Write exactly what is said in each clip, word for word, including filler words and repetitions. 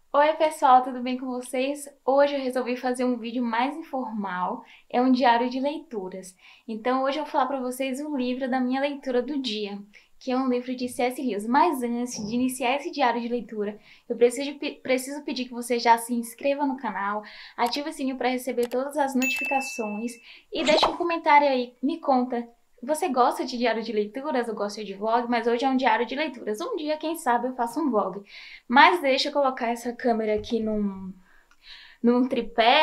Oi pessoal, tudo bem com vocês? Hoje eu resolvi fazer um vídeo mais informal, é um diário de leituras. Então hoje eu vou falar para vocês o livro da minha leitura do dia, que é um livro de C S. Lewis. Mas antes de iniciar esse diário de leitura, eu preciso, preciso pedir que você já se inscreva no canal, ative o sininho para receber todas as notificações e deixe um comentário aí, me conta. Você gosta de diário de leituras ou gosta de vlog? Mas hoje é um diário de leituras. Um dia, quem sabe, eu faço um vlog. Mas deixa eu colocar essa câmera aqui num, num tripé,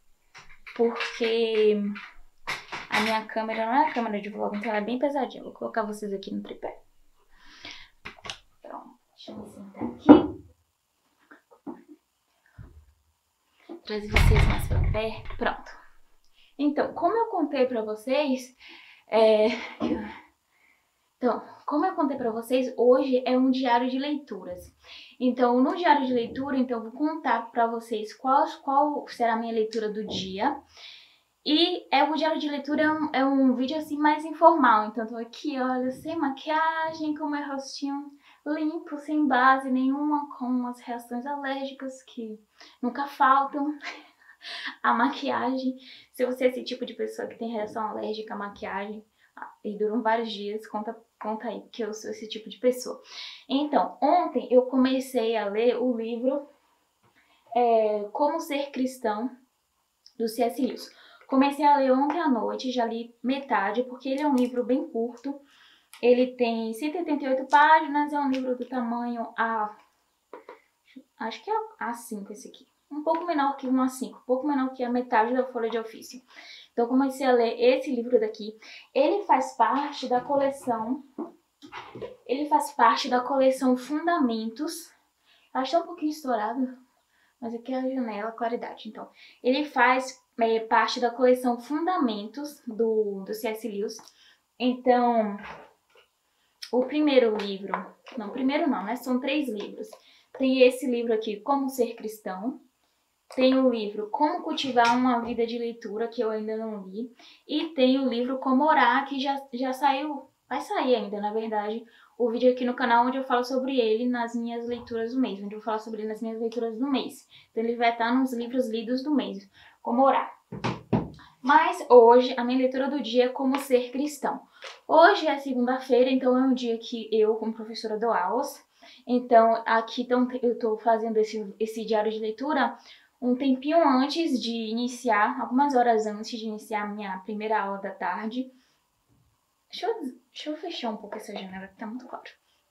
porque a minha câmera não é a câmera de vlog, então ela é bem pesadinha. Vou colocar vocês aqui no tripé. Pronto, deixa eu me sentar aqui. Trazer vocês mais pra perto. Pronto. Então, como eu contei pra vocês, é... Então, como eu contei pra vocês, hoje é um diário de leituras. Então, no diário de leitura, então, eu vou contar pra vocês qual, qual será a minha leitura do dia. E é o diário de leitura é um, é um vídeo assim mais informal. Então, tô aqui, olha, sem maquiagem, com meu rostinho limpo, sem base nenhuma, com umas reações alérgicas que nunca faltam. A maquiagem, se você é esse tipo de pessoa que tem reação alérgica à maquiagem e duram vários dias, conta, conta aí, que eu sou esse tipo de pessoa. Então, ontem eu comecei a ler o livro é, Como Ser Cristão, do C S. Lewis. Comecei a ler ontem à noite, já li metade, porque ele é um livro bem curto. Ele tem cento e oitenta e oito páginas, é um livro do tamanho A... Acho que é A cinco esse aqui. Um pouco menor que um A cinco, um pouco menor que a metade da folha de ofício. Então comecei a ler esse livro daqui. Ele faz parte da coleção... Ele faz parte da coleção Fundamentos. Acho que tá um pouquinho estourado, mas aqui é a janela, a claridade. Então, ele faz é, parte da coleção Fundamentos do, do C S. Lewis. Então, o primeiro livro, não, primeiro não, né? São três livros. Tem esse livro aqui, Como Ser Cristão. Tem o livro Como Cultivar uma Vida de Leitura, que eu ainda não li. E tem o livro Como Orar, que já, já saiu, vai sair ainda, na verdade, o vídeo aqui no canal onde eu falo sobre ele nas minhas leituras do mês. Onde eu falo sobre ele nas minhas leituras do mês. Então ele vai estar nos livros lidos do mês. Como Orar. Mas hoje, a minha leitura do dia é Como Ser Cristão. Hoje é segunda-feira, então é um dia que eu, como professora, dou aulas. Então, aqui eu estou fazendo esse, esse diário de leitura um tempinho antes de iniciar, algumas horas antes de iniciar a minha primeira aula da tarde. Deixa eu, deixa eu fechar um pouco essa janela, que tá muito claro.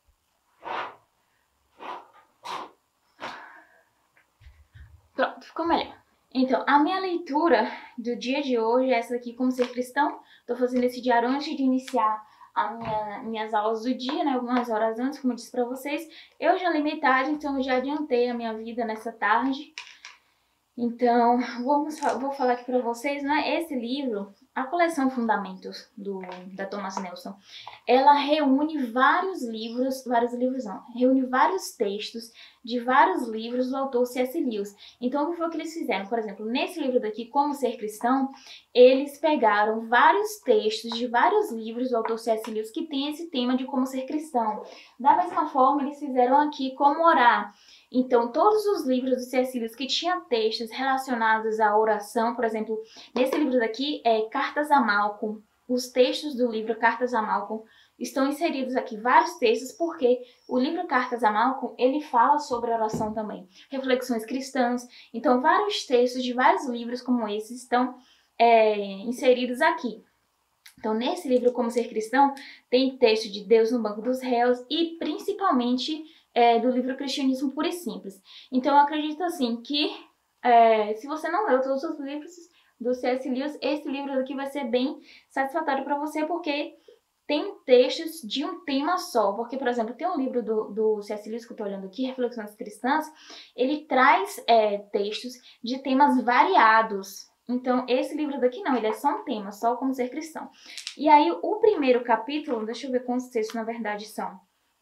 Pronto, ficou melhor. Então, a minha leitura do dia de hoje é essa aqui, Como Ser Cristão. Tô fazendo esse diário antes de iniciar as minha, minhas aulas do dia, né? Algumas horas antes, como eu disse pra vocês. Eu já li metade, então eu já adiantei a minha vida nessa tarde. Então, vamos, vou falar aqui para vocês, né? Esse livro, a coleção Fundamentos do, da Thomas Nelson, ela reúne vários livros, vários livros não, reúne vários textos de vários livros do autor C S. Lewis. Então, o que foi que eles fizeram? Por exemplo, nesse livro daqui, Como Ser Cristão, eles pegaram vários textos de vários livros do autor C S. Lewis que tem esse tema de como ser cristão. Da mesma forma, eles fizeram aqui Como Orar. Então, todos os livros do C S. Lewis que tinham textos relacionados à oração, por exemplo, nesse livro daqui é Cartas a Malcolm. Os textos do livro Cartas a Malcolm estão inseridos aqui, vários textos, porque o livro Cartas a Malcolm, ele fala sobre oração também. Reflexões cristãs. Então, vários textos de vários livros como esses estão é, inseridos aqui. Então, nesse livro Como Ser Cristão, tem texto de Deus no Banco dos Réus e, principalmente, é, do livro Cristianismo Puro e Simples. Então, eu acredito, assim, que é, se você não leu todos os livros do C S. Lewis, esse livro aqui vai ser bem satisfatório para você, porque tem textos de um tema só. Porque, por exemplo, tem um livro do, do C S. Lewis que eu estou olhando aqui, Reflexões Cristãs, ele traz é, textos de temas variados. Então, esse livro daqui não, ele é só um tema, só Como Ser Cristão. E aí, o primeiro capítulo, deixa eu ver quantos textos na verdade são.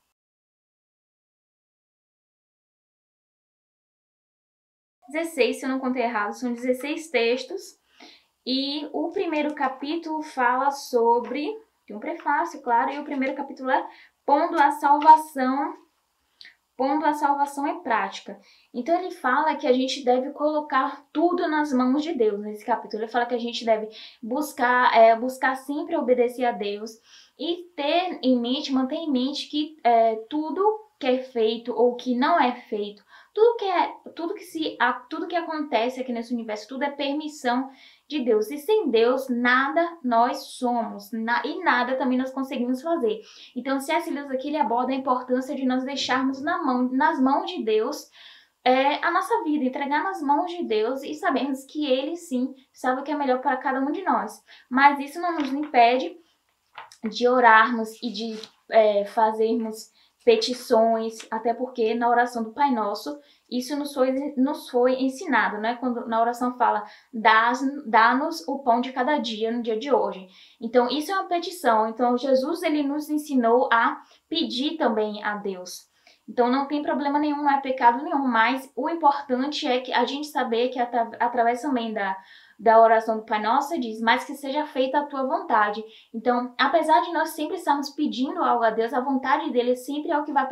dezesseis, se eu não contei errado, são dezesseis textos. E o primeiro capítulo fala sobre, tem um prefácio, claro, e o primeiro capítulo é Pondo a Salvação pondo a salvação em prática. Então ele fala que a gente deve colocar tudo nas mãos de Deus. Nesse capítulo ele fala que a gente deve buscar, é, buscar sempre obedecer a Deus e ter em mente, manter em mente que é, tudo que é feito ou que não é feito, tudo que é, tudo que se, a, tudo que acontece aqui nesse universo, tudo é permissão de Deus. E sem Deus, nada nós somos. Na, e nada também nós conseguimos fazer. Então, C S. Lewis aqui, ele aborda a importância de nós deixarmos na mão, nas mãos de Deus é, a nossa vida, entregar nas mãos de Deus e sabemos que Ele, sim, sabe o que é melhor para cada um de nós. Mas isso não nos impede de orarmos e de é, fazermos petições, até porque na oração do Pai Nosso, isso nos foi, nos foi ensinado, né? Quando na oração fala, dá-nos o pão de cada dia no dia de hoje. Então, isso é uma petição. Então, Jesus, ele nos ensinou a pedir também a Deus. Então, não tem problema nenhum, não é pecado nenhum, mas o importante é que a gente saber que atra através também da da oração do Pai Nosso, diz, mas que seja feita a tua vontade. Então, apesar de nós sempre estarmos pedindo algo a Deus, a vontade dele sempre é o que vai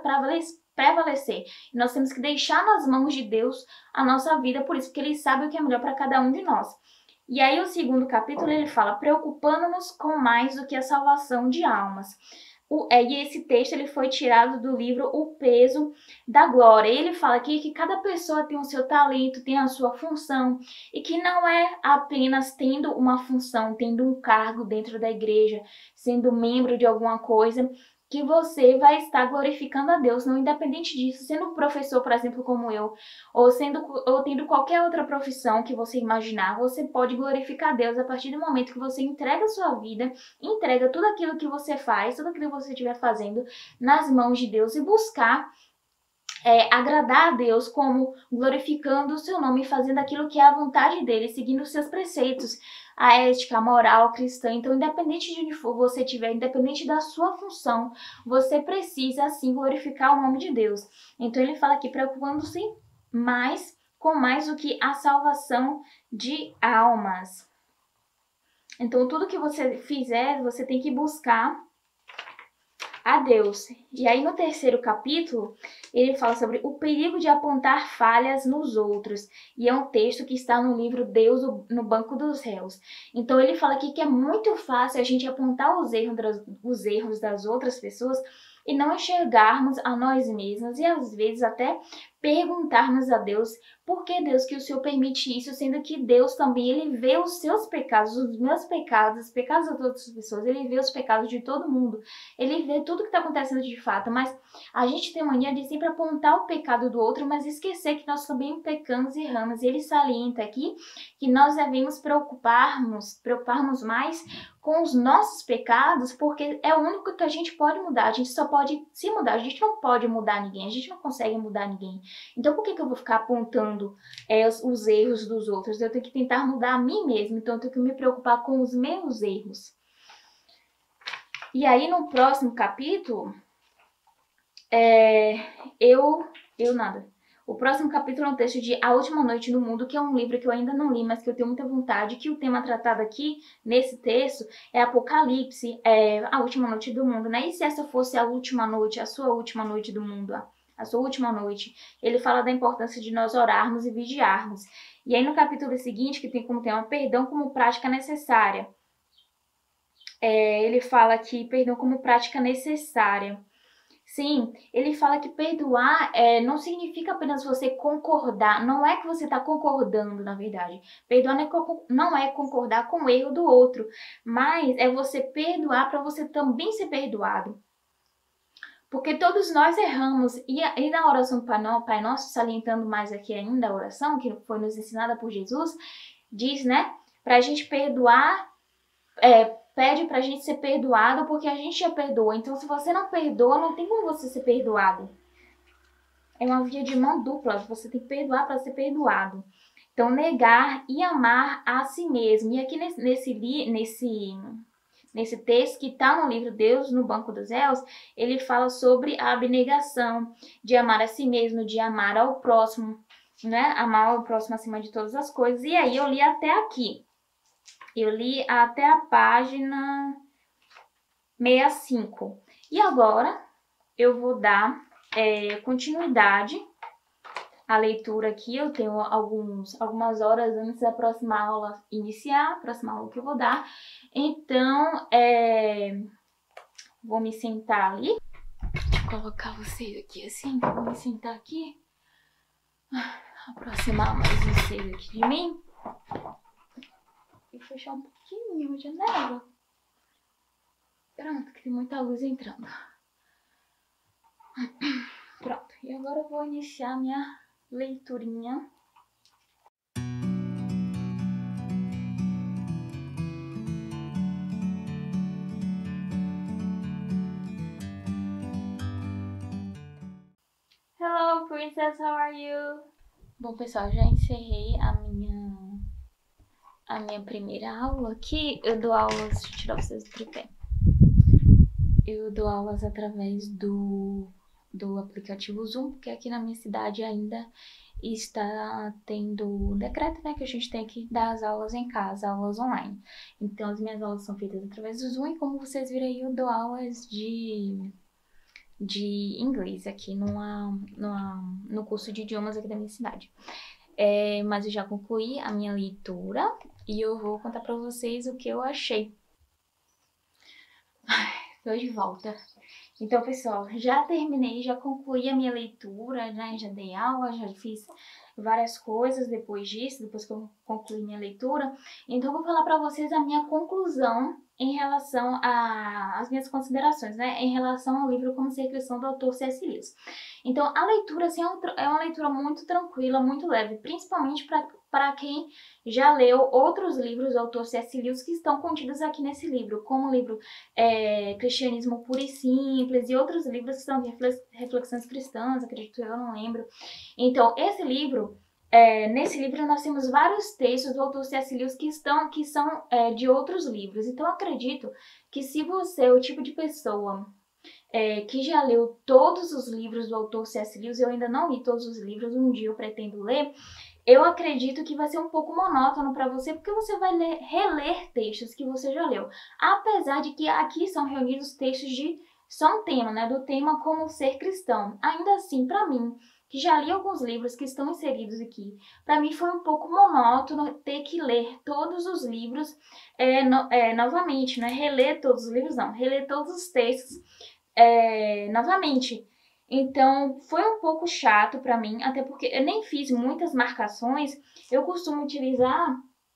prevalecer. E nós temos que deixar nas mãos de Deus a nossa vida, por isso que ele sabe o que é melhor para cada um de nós. E aí o segundo capítulo ele fala, preocupando-nos com mais do que a salvação de almas. O, é, e esse texto ele foi tirado do livro O Peso da Glória. Ele fala aqui que cada pessoa tem o seu talento, tem a sua função, e que não é apenas tendo uma função, tendo um cargo dentro da igreja, sendo membro de alguma coisa, que você vai estar glorificando a Deus, não independente disso, sendo professor, por exemplo, como eu, ou, sendo, ou tendo qualquer outra profissão que você imaginar, você pode glorificar a Deus a partir do momento que você entrega a sua vida, entrega tudo aquilo que você faz, tudo aquilo que você estiver fazendo nas mãos de Deus e buscar É, agradar a Deus como glorificando o seu nome, fazendo aquilo que é a vontade dele, seguindo os seus preceitos, a ética, a moral cristã. Então, independente de onde for você estiver, independente da sua função, você precisa, assim, glorificar o nome de Deus. Então, ele fala aqui, preocupando-se mais com mais do que a salvação de almas. Então, tudo que você fizer, você tem que buscar a Deus. E aí no terceiro capítulo, ele fala sobre o perigo de apontar falhas nos outros. E é um texto que está no livro Deus no Banco dos Réus. Então ele fala aqui que é muito fácil a gente apontar os erros das, os erros das outras pessoas e não enxergarmos a nós mesmos e às vezes até perguntarmos a Deus por que Deus que o Senhor permite isso, sendo que Deus também ele vê os seus pecados, os meus pecados, os pecados das outras pessoas, ele vê os pecados de todo mundo, ele vê tudo que está acontecendo de fato, mas a gente tem mania de sempre apontar o pecado do outro, mas esquecer que nós também pecamos e erramos. E ele salienta aqui que nós devemos preocuparmos, preocuparmos mais com os nossos pecados, porque é o único que a gente pode mudar, a gente só pode se mudar, a gente não pode mudar ninguém, a gente não consegue mudar ninguém. Então por que, que eu vou ficar apontando é, os, os erros dos outros? Eu tenho que tentar mudar a mim mesma, então eu tenho que me preocupar com os meus erros. E aí no próximo capítulo, é, eu, eu nada. O próximo capítulo é um texto de A Última Noite no Mundo, que é um livro que eu ainda não li, mas que eu tenho muita vontade, que o tema tratado aqui, nesse texto, é Apocalipse, é a última noite do mundo, né? E se essa fosse a última noite, a sua última noite do mundo, a sua última noite? Ele fala da importância de nós orarmos e vigiarmos. E aí no capítulo seguinte, que tem como tema perdão como prática necessária, é, ele fala aqui perdão como prática necessária. Sim, ele fala que perdoar é, não significa apenas você concordar, não é que você está concordando, na verdade. Perdoar não é, não é concordar com o erro do outro, mas é você perdoar para você também ser perdoado. Porque todos nós erramos, e, e na oração do Pai Nosso, salientando mais aqui ainda a oração, que foi nos ensinada por Jesus, diz, né, para a gente perdoar, é, pede pra gente ser perdoado porque a gente já perdoa. Então, se você não perdoa, não tem como você ser perdoado. É uma via de mão dupla. Você tem que perdoar para ser perdoado. Então, negar e amar a si mesmo. E aqui nesse, nesse, nesse, nesse texto que está no livro Deus no Banco dos Réus, ele fala sobre a abnegação, de amar a si mesmo, de amar ao próximo, né? Amar ao próximo acima de todas as coisas. E aí, eu li até aqui. Eu li até a página sessenta e cinco. E agora eu vou dar é, continuidade a leitura aqui. Eu tenho alguns, algumas horas antes da próxima aula iniciar, a próxima aula que eu vou dar. Então, é, vou me sentar ali. Deixa eu colocar vocês aqui assim, vou me sentar aqui. Aproximar mais vocês aqui de mim. E fechar um pouquinho a janela. Pronto, que tem muita luz entrando. Pronto, e agora eu vou iniciar minha leiturinha. Hello, princess, how are you? Bom, pessoal, já encerrei a minha a minha primeira aula aqui. Eu dou aulas, deixa eu tirar vocês do tripé. Eu dou aulas através do, do aplicativo Zoom, porque aqui na minha cidade ainda está tendo decreto, né, que a gente tem que dar as aulas em casa, aulas online. Então, as minhas aulas são feitas através do Zoom e, como vocês viram aí, eu dou aulas de, de inglês aqui numa, numa, no curso de idiomas aqui da minha cidade. É, mas eu já concluí a minha leitura e eu vou contar pra vocês o que eu achei. Ai, tô de volta. Então, pessoal, já terminei, já concluí a minha leitura, né? Já dei aula, já fiz várias coisas depois disso, depois que eu concluí minha leitura. Então, eu vou falar pra vocês a minha conclusão em relação às minhas considerações, né? Em relação ao livro Como Ser Cristão, do autor C S Lewis. Então, a leitura, assim, é uma leitura muito tranquila, muito leve, principalmente para quem já leu outros livros do autor C S Lewis que estão contidos aqui nesse livro, como o livro é, Cristianismo Puro e Simples e outros livros que são reflexões cristãs, acredito eu, não lembro. Então, esse livro, é, nesse livro nós temos vários textos do autor C S Lewis que, estão, que são é, de outros livros. Então, eu acredito que se você é o tipo de pessoa É, que já leu todos os livros do autor C S Lewis, eu ainda não li todos os livros, um dia eu pretendo ler, eu acredito que vai ser um pouco monótono para você, porque você vai ler, reler textos que você já leu. Apesar de que aqui são reunidos textos de só um tema, né, do tema Como Ser Cristão. Ainda assim, para mim, que já li alguns livros que estão inseridos aqui, para mim foi um pouco monótono ter que ler todos os livros é, no, é, novamente, não é reler todos os livros, não, reler todos os textos É, novamente. Então, foi um pouco chato pra mim, até porque eu nem fiz muitas marcações. Eu costumo utilizar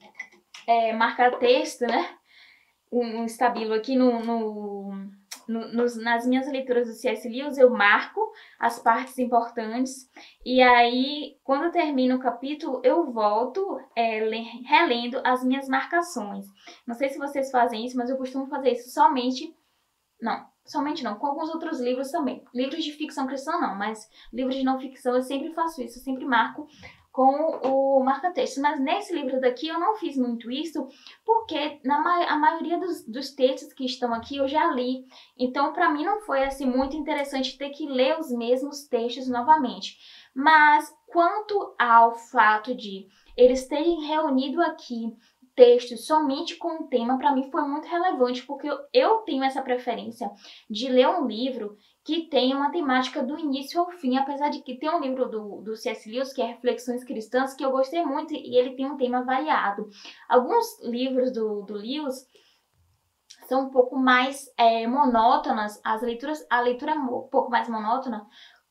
é, marcar texto, né? Um, um estabilo aqui no, no, no, nos, nas minhas leituras do C S Lewis, eu marco as partes importantes. E aí, quando eu termino o capítulo, eu volto é, relendo as minhas marcações. Não sei se vocês fazem isso, mas eu costumo fazer isso somente... Não, somente não, com alguns outros livros também. Livros de ficção cristã não, mas livros de não ficção eu sempre faço isso, eu sempre marco com o marca-texto. Mas nesse livro daqui eu não fiz muito isso, porque na ma a maioria dos, dos textos que estão aqui eu já li. Então, para mim não foi assim muito interessante ter que ler os mesmos textos novamente. Mas quanto ao fato de eles terem reunido aqui textos somente com um tema, para mim foi muito relevante, porque eu, eu tenho essa preferência de ler um livro que tenha uma temática do início ao fim, apesar de que tem um livro do, do C S Lewis, que é Reflexões Cristãs, que eu gostei muito e ele tem um tema variado. Alguns livros do, do Lewis são um pouco mais é, monótonas, as leituras, a leitura é um pouco mais monótona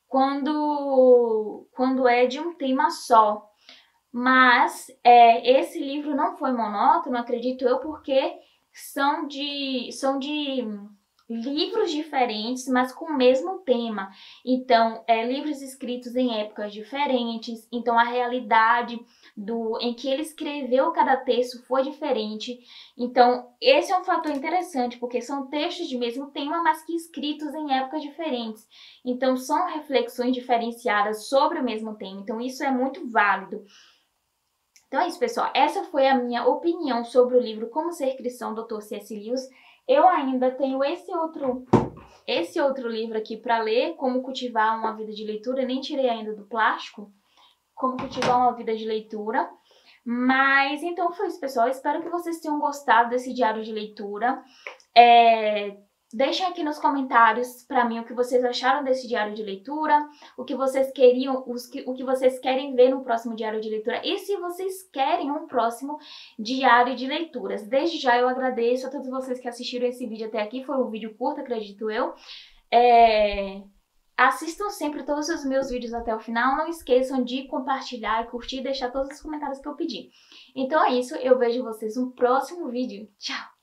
quando, quando é de um tema só. Mas é, esse livro não foi monótono, acredito eu, porque são de, são de livros diferentes, mas com o mesmo tema. Então, é, livros escritos em épocas diferentes, então a realidade do, em que ele escreveu cada texto foi diferente. Então, esse é um fator interessante, porque são textos de mesmo tema, mas que escritos em épocas diferentes. Então, são reflexões diferenciadas sobre o mesmo tema. Então, isso é muito válido. Então é isso, pessoal. Essa foi a minha opinião sobre o livro Como Ser Cristão, do doutor C S Lewis. Eu ainda tenho esse outro, esse outro livro aqui para ler, Como Cultivar uma Vida de Leitura. Eu nem tirei ainda do plástico. Como Cultivar uma Vida de Leitura. Mas, então foi isso, pessoal. Eu espero que vocês tenham gostado desse diário de leitura. É... Deixem aqui nos comentários para mim o que vocês acharam desse diário de leitura, o que vocês queriam, os que, o que vocês querem ver no próximo diário de leitura e se vocês querem um próximo diário de leituras. Desde já eu agradeço a todos vocês que assistiram esse vídeo até aqui, foi um vídeo curto, acredito eu. É... Assistam sempre todos os meus vídeos até o final, não esqueçam de compartilhar e curtir e deixar todos os comentários que eu pedi. Então é isso, eu vejo vocês no próximo vídeo. Tchau!